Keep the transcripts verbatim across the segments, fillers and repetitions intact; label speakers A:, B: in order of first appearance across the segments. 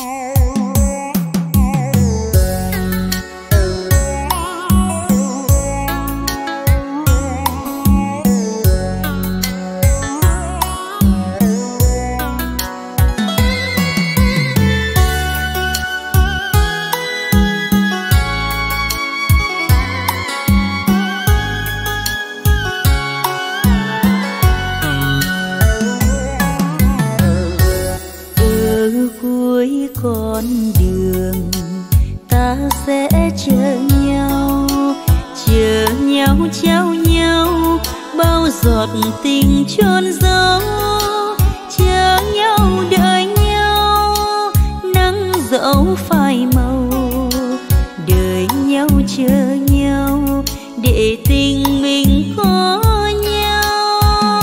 A: con đường ta sẽ chờ nhau, chờ nhau trao nhau bao giọt tình chôn giấu, chờ nhau đợi nhau nắng dẫu phai màu, đợi nhau chờ nhau để tình mình có nhau.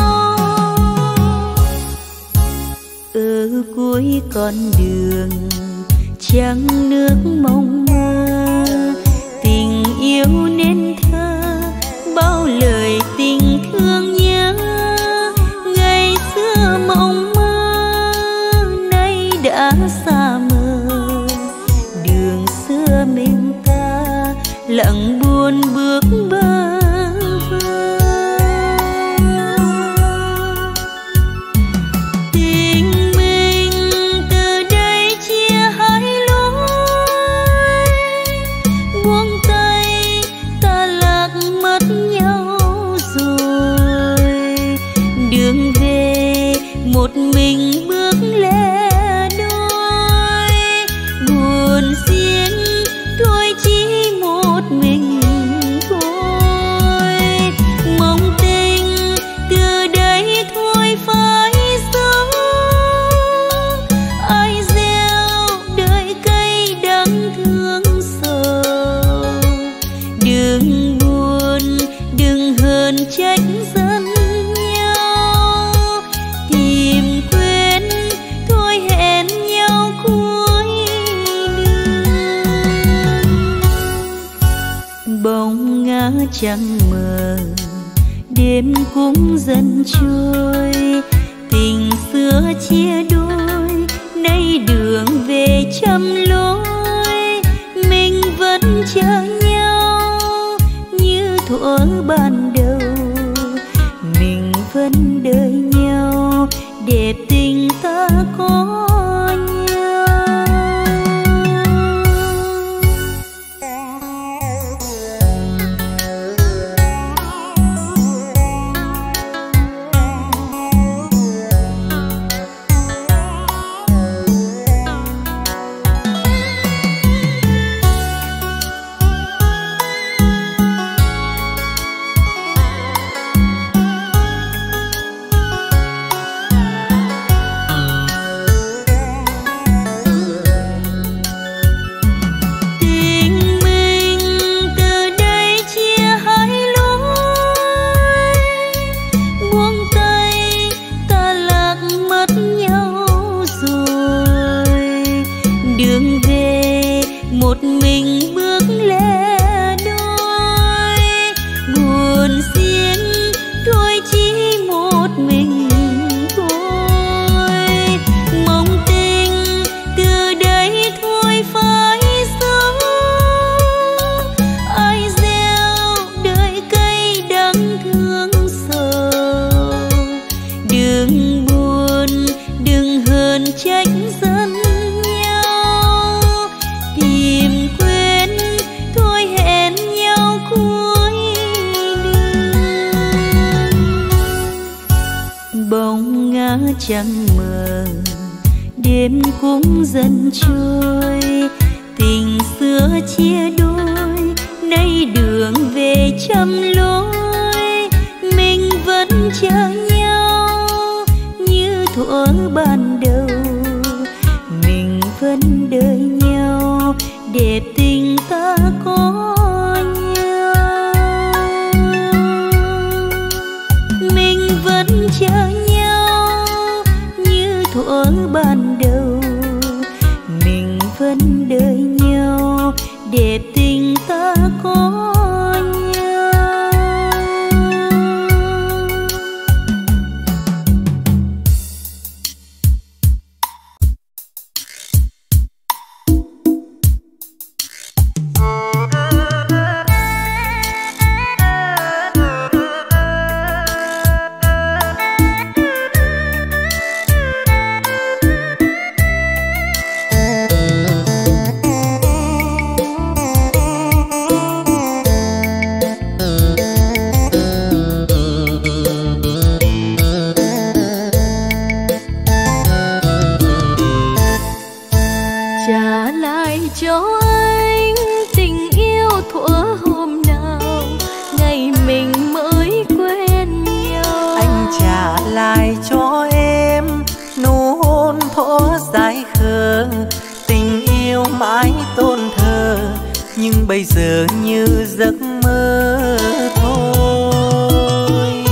A: Ở cuối con đường trăng nước mong mơ, tình yêu nên thơ bao lời tình thương nhớ. Ngày xưa mộng mơ nay đã xa mờ, đường xưa mình ta lặng buồn bước bơ vơ. Tình mình từ đây chia hai lối, buông tay ta lạc mất nhau rồi. Đường về một mình bước lẻ đôi, buồn riêng thôi chỉ một mình thôi. Mong tình từ đây thôi phải dấu, ai gieo đời cây đắng thương sầu. Đừng buồn đừng hờn trách dân nhau, tìm quên thôi hẹn nhau cuối đường. Bóng ngã trăng mờ đêm cũng dần trôi, tình xưa chia đôi nay đường về trăm lối. Mình vẫn chờ nhau như thuở ban đầu, mình vẫn đợi nhau để tình ta có nhau. Đường về một mình bước lẻ đôi, buồn riêng thôi chỉ một mình thôi. Mong tình từ đây thôi phải dấu, ai gieo đời cây đắng thương sầu. Đừng buồn đừng hờn trách dân nhau, tìm quên thôi hẹn nhau cuối đường. Bóng ngã trăng mờ đêm cũng dần trôi, tình xưa chia đôi nay đường về trăm lối. Mình vẫn chờ nhau như thuở ban đầu, mình vẫn đợi nhau để tình ta có nhau. Mình vẫn chờ nhau như thuở ban đầu, mình vẫn đợi nhau để tình ta có nhau. cho anh tình yêu thuở hôm nào ngày mình mới quen nhau.
B: Anh trả lại cho em nụ hôn thuở dại khờ, tình yêu mãi tôn thờ nhưng bây giờ như giấc mơ thôi.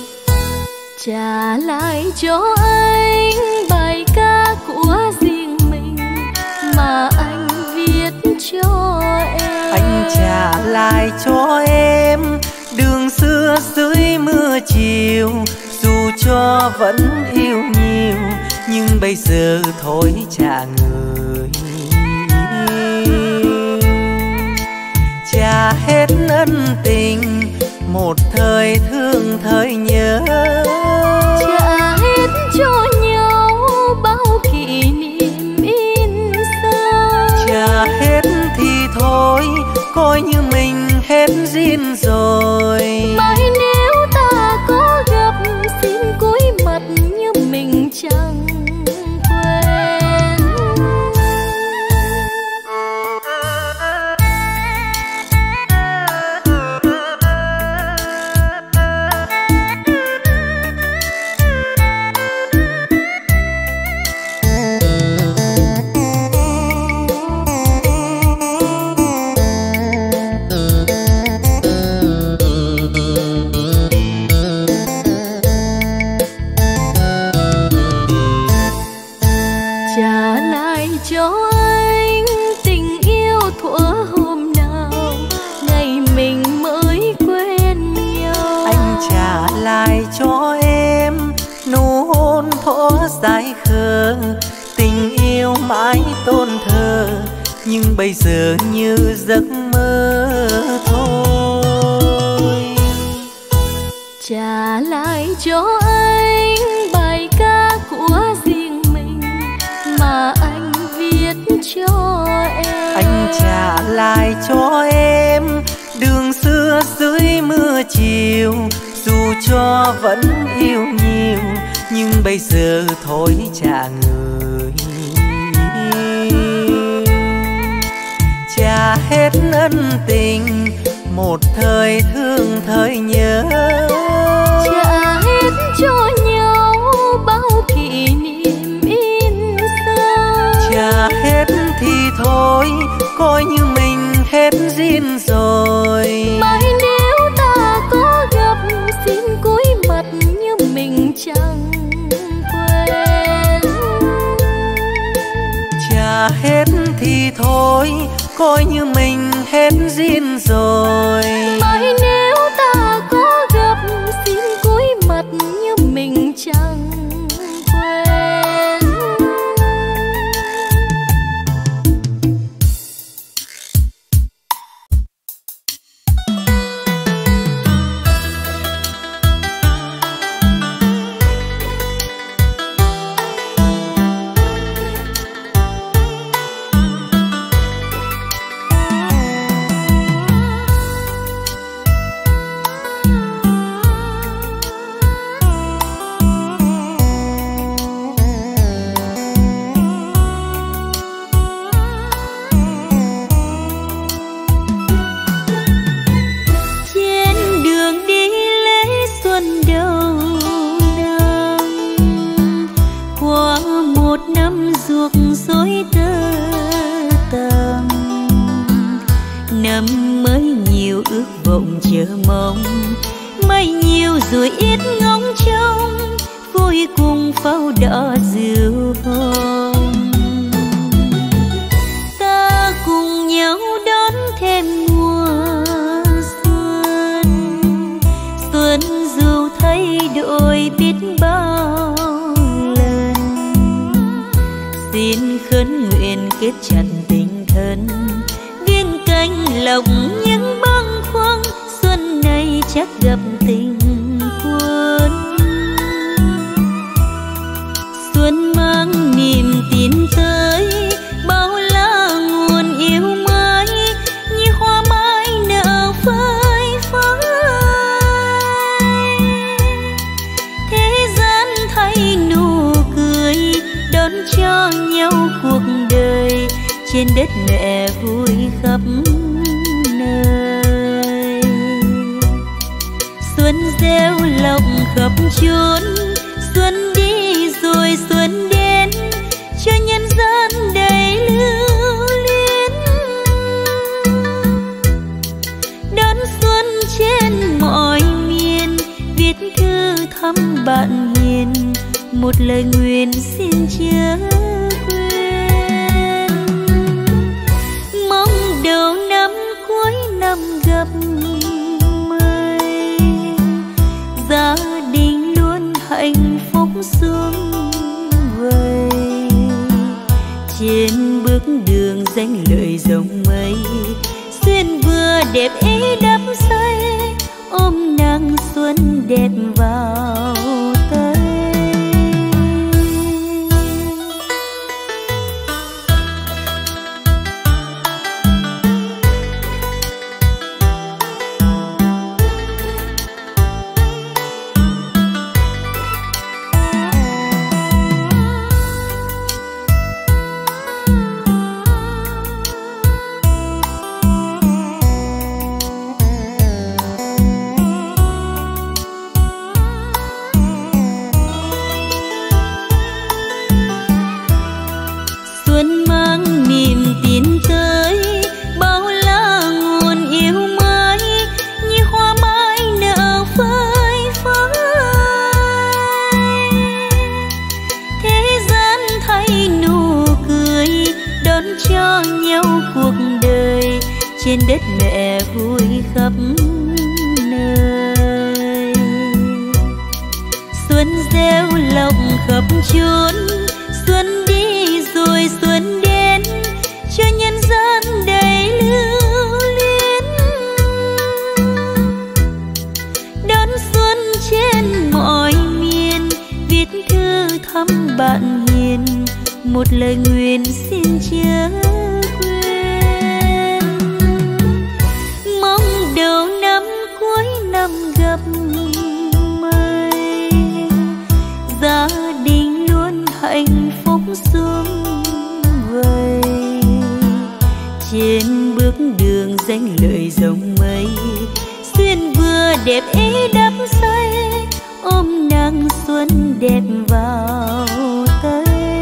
A: Trả lại cho anh bài ca của riêng mình mà anh viết cho em.
B: Anh trả lại cho em đường xưa dưới mưa chiều, dù cho vẫn yêu nhiều nhưng bây giờ thôi trả người. Trả hết ân tình một thời thương thời nhớ,
A: trả hết cho nhau bao kỷ niệm in sâu.
B: Trả hết thì thôi coi như mình hết duyên rồi.
A: Mai nếu ta có gặp xin cúi mặt như mình chẳng quen.
B: Dại khờ tình yêu mãi tôn thờ nhưng bây giờ như giấc mơ thôi.
A: Trả lại cho anh bài ca của riêng mình mà anh viết cho em.
B: Anh trả lại cho em đường xưa dưới mưa chiều, dù cho vẫn yêu nhiều nhưng bây giờ thôi trả người. Trả hết ân tình một thời thương thời nhớ,
A: trả hết cho nhau bao kỷ niệm in sâu.
B: Trả hết thì thôi coi như mình hết duyên rồi.
A: Mai nếu ta có gặp xin cúi mặt như mình chẳng quen.
B: Trả hết thì thôi coi như mình hết duyên rồi.
A: Mai nếu ta có gặp xin cúi mặt như mình chẳng quen. trên đất mẹ vui khắp nơi. Xuân gieo lộc khắp chốn, xuân đi rồi xuân đến, cho nhân dân đầy lưu luyến. Đón xuân trên mọi miền, viết thư thăm bạn hiền, một lời nguyện xin chớ quên. Mong đầu năm cuối năm gặp may, gia đình luôn hạnh phúc sum vầy. Trên bước đường danh lợi rộng mây, xuyên vừa đẹp ý đắm say, ôm nắng xuân đẹp vào tay. Trên đất mẹ vui khắp nơi. Xuân gieo lộc khắp chốn, xuân đi rồi xuân đến, cho nhân dân đầy lưu luyến. Đón xuân trên mọi miền, viết thư thăm bạn hiền, một lời nguyện xin chớ đầu năm cuối năm gặp may, gia đình luôn hạnh phúc sum vầy. Trên bước đường danh lợi rộng mây, xuyên vừa đẹp ý đắm say, ôm nắng xuân đẹp vào tay.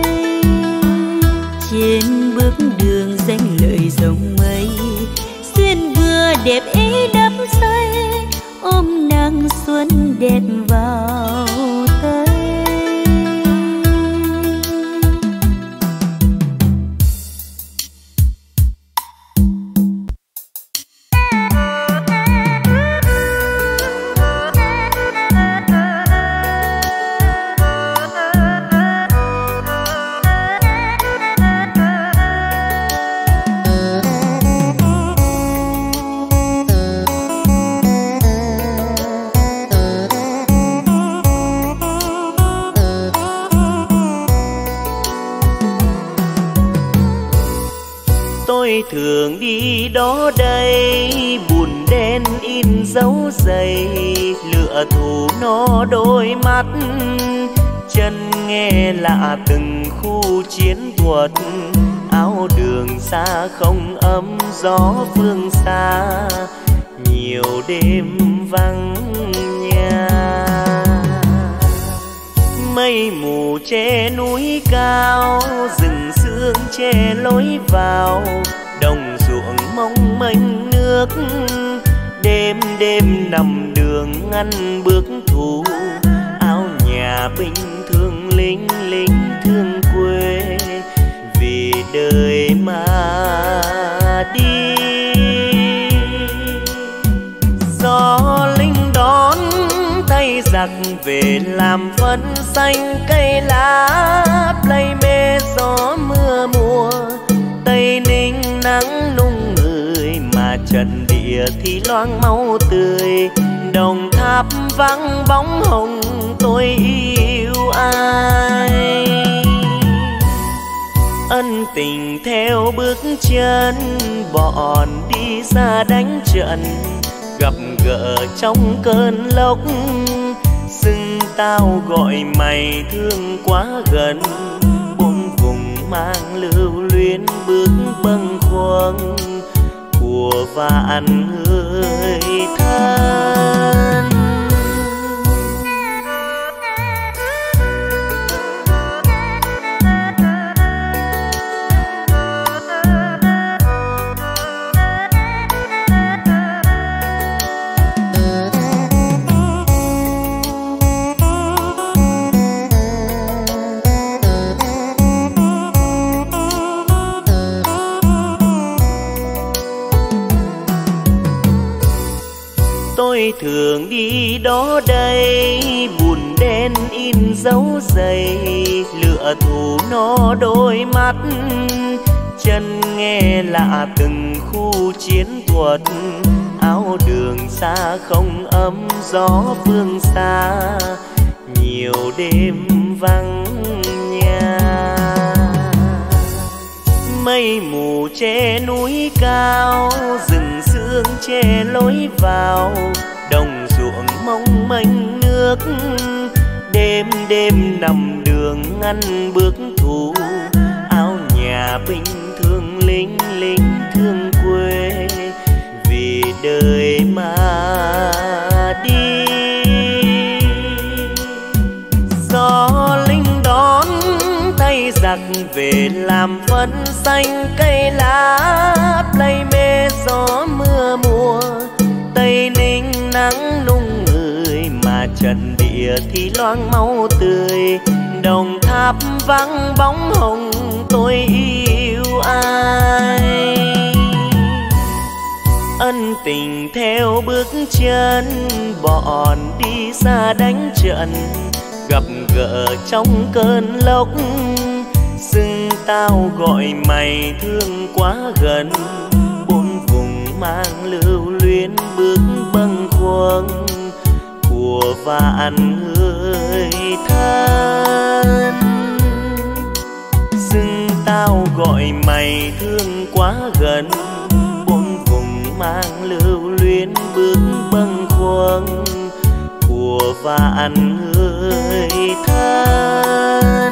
A: Trên bước đường danh lợi rộng mây, xuyên vừa đẹp ý đắm say, ôm nắng xuân đẹp vào tay.
B: Thường đi đó đây, buồn đen in dấu giày, lửa thù nó đôi mắt, chân nghe lạ từng khu chiến thuật. Áo đường xa không ấm gió phương xa, nhiều đêm vắng nhà. Mây mù che núi cao, rừng sương che lối vào, đồng ruộng mong mênh nước. Đêm đêm nằm đường ngăn bước thù, áo nhà binh thương lính lính thương quê, vì đời mà đi. Gió lính đón tay giặc về làm phấn xanh cây lá, play mê gió mưa mùa. Tây Ninh nắng nung người mà trần địa thì loang máu tươi. Đồng Tháp vắng bóng hồng tôi yêu ai. Ân tình theo bước chân bọn đi ra đánh trận, gặp gỡ trong cơn lốc. Xưng tao gọi mày thương quá gần, bốn vùng mang lưu luyến. luyến bước bâng khuâng của vạn người thân. Tôi thường đi đó đây, buồn đen in dấu giày, lựa thù nó đôi mắt, chân nghe lạ từng khu chiến thuật. Áo đường xa không ấm gió phương xa, nhiều đêm vắng nhà. Mây mù che núi cao, rừng sương che lối vào, đồng ruộng mong manh nước. Đêm đêm nằm đường ngăn bước thù, áo nhà bình thường lính lính thương quê, vì đời mà đi. Gió linh đón tay giặc về làm phấn xanh cây lá, play mê gió mưa mùa. Tây Ninh nắng nung người mà trần địa thì loang máu tươi. Đồng Tháp vắng bóng hồng tôi yêu ai. Ân tình theo bước chân, bọn đi xa đánh trận, gặp gỡ trong cơn lốc. Xưng tao gọi mày thương quá gần, bốn vùng mang lưu luyến bước bâng khuâng của vạn người thân. Xưng tao gọi mày thương quá gần, bốn vùng mang lưu luyến bước bâng khuâng của vạn người thân.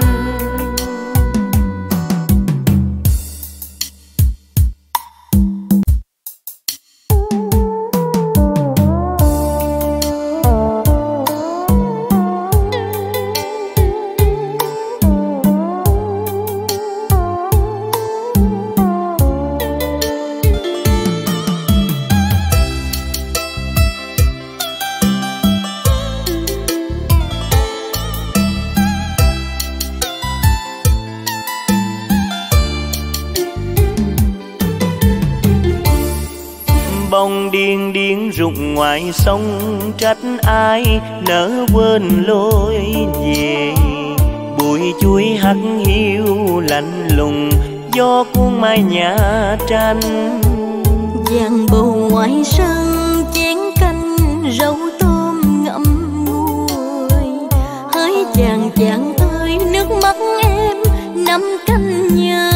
B: Bông điên điên rụng ngoài sông, trách ai nỡ quên lối về. Bụi chuối hắt hiu lạnh lùng, gió cuốn mái nhà tranh.
A: Giang bầu ngoài sân chén canh, rau tôm ngậm nguôi. Hỡi chàng chàng ơi, nước mắt em nắm canh nhớ.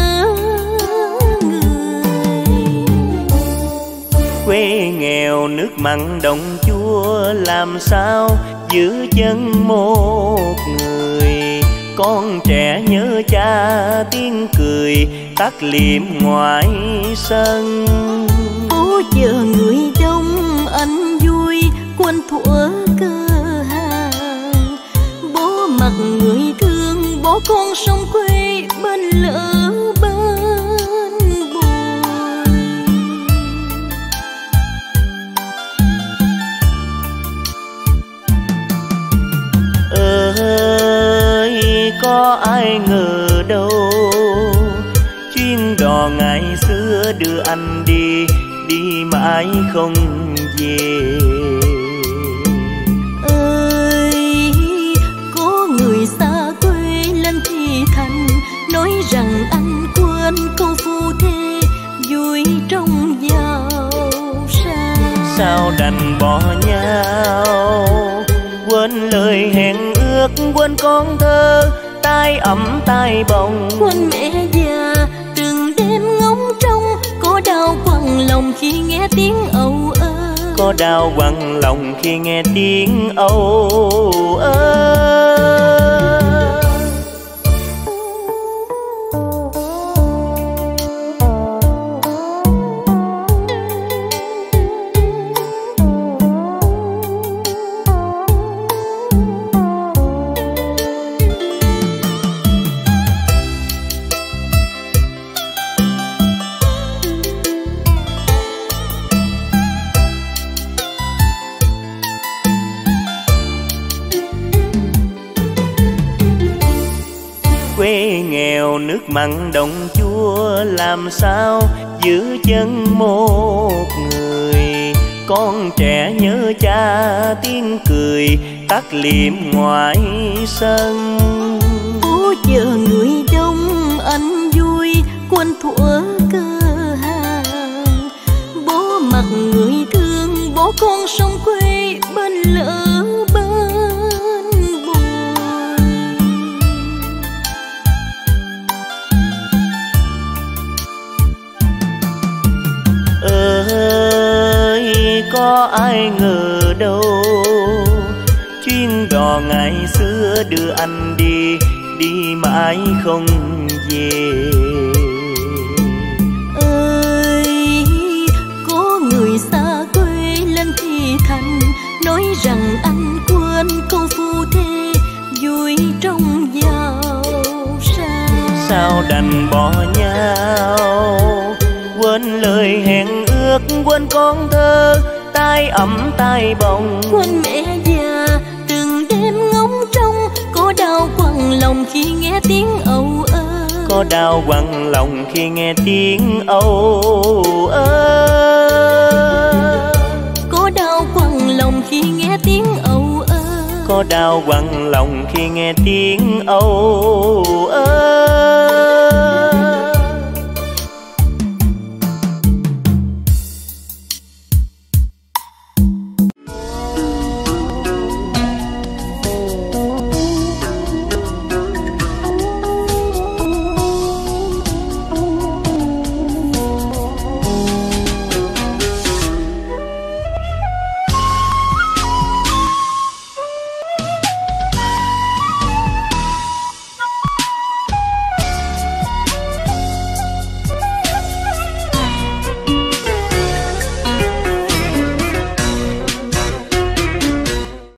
B: Quê nghèo nước mặn đồng chua, làm sao giữ chân một người. Con trẻ nhớ cha tiếng cười, tắt liệm ngoài sân.
A: Bố chờ người đông anh vui, quên thuở cơ hàng. Bố mặc người thương, bố con sông quê bên lỡ bên buồn.
B: Ơi có ai ngờ đâu, chuyến đò ngày xưa đưa anh đi, đi mãi không về.
A: Ơi có người xa quê lên thì thành, nói rằng anh quên câu phu thê vui trong giàu sang.
B: Sao đành bỏ nhau, quên lời hẹn ước, quên con thơ tai ấm tai bồng.
A: Quên mẹ già từng đêm ngóng trông, có đau quặn lòng khi nghe tiếng âu ơ.
B: Có đau quặn lòng khi nghe tiếng âu ơ.
C: nghèo nước mặn đồng chua, làm sao giữ chân một người. Con trẻ nhớ cha tiếng cười tắt liệm ngoài sân.
A: Phố chờ người đông anh vui quên thuở cơ hàng. Bố mặt người thương bố con sông quê bên lỡ bên buồn.
C: Ơi có ai ngờ đâu chuyến đò ngày xưa đưa anh đi, đi mãi không về.
A: Ơi có người xa quê lên thì thành nói rằng anh quên câu phu thê vui trong giàu sang.
C: Sao đành bỏ nhau quên lời hẹn ước, quên con thơ tai ấm tai bồng,
A: quên mẹ già từng đêm ngóng trông. Có đau quặn lòng khi nghe tiếng âu ơ,
C: có đau quặn lòng khi nghe tiếng âu ơ.
A: Có đau quặn lòng khi nghe tiếng âu ơ,
C: có đau quặn lòng khi nghe tiếng âu ơ.